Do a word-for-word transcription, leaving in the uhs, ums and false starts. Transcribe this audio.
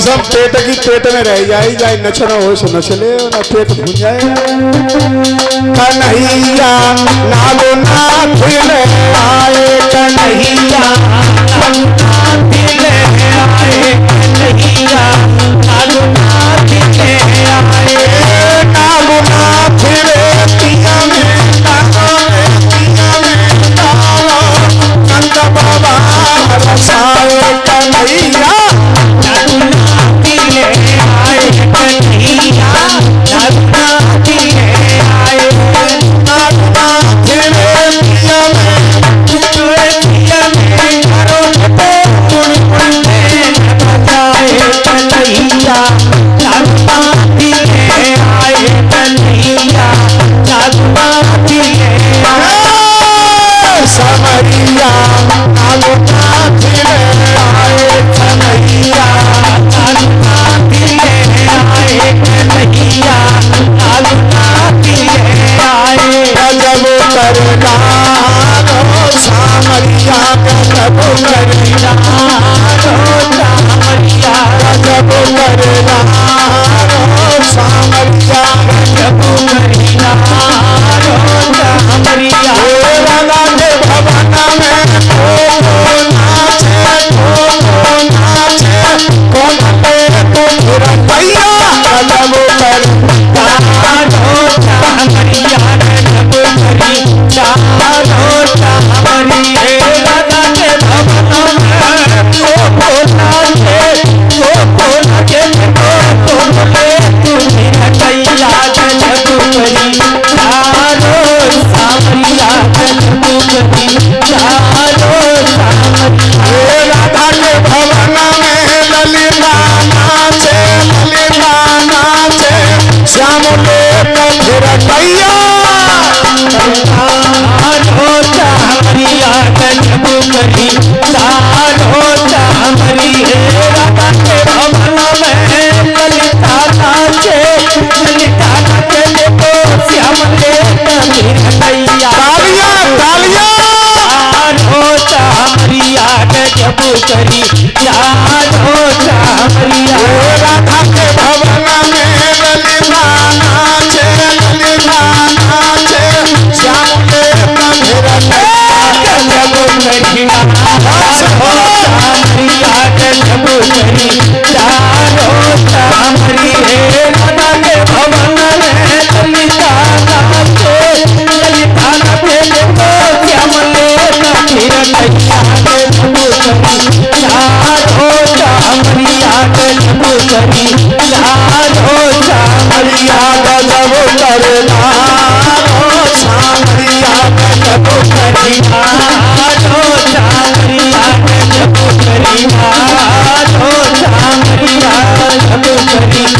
कसम पेट की पेट में रह जाए जाए नचना हो सो नचले ना पेट भून जाए। कन्हैया नागो नाथ ले आए कन्हैया नाथ ले आए कन्हैया नागो नाथ ले आए नागो नाथ रे पिया में नागो रे पिया में नागो नंद बाबा रसाए कन्हैया समरिया नागो नाथ ले आए कन्हैया नागो नाथ ले आए कन्हैया नागो नाथ ले आए गजब करना रो सामरिया गजब करना रो सामरिया गजब करना रो सामरिया गजब करना रो सामरिया राधा के भवन में को नाचे को नाचे कौन पे को भैया गजब करना रो सामरिया गजब करी चारो सामरिया राधा के भवन में को नाचे को नाचे को बोले तुम्हें कैया गजब करी चारो सामरिया गजब करी चारो सामरिया राधा के भवन में ललिता नाचे ललिता नाचे श्याम लोक फिर कैया चारो सामरिया गजब करी चारो सामरिया राधा के भवन में ललिता नाचे ललिता नाचे देखो श्याम लोक फिर कैया तालियां तालियां चारो सामरिया गजब करी चारो सामरिया राधा के भवन में ललिता नाचे ललिता नाचे श्याम लोक फिर गजब करी चारो सामरिया गजब करी चारो सामरिया राधा के भवन में ललिता नाचे ललिता नाचे देखो श्याम लोक फिर कैया गजब करी चारो सामरिया गजब करी चारो सामरिया गजब करना रो सामरिया गजब करी चारो सामरिया गजब करी चारो सामरिया गजब करी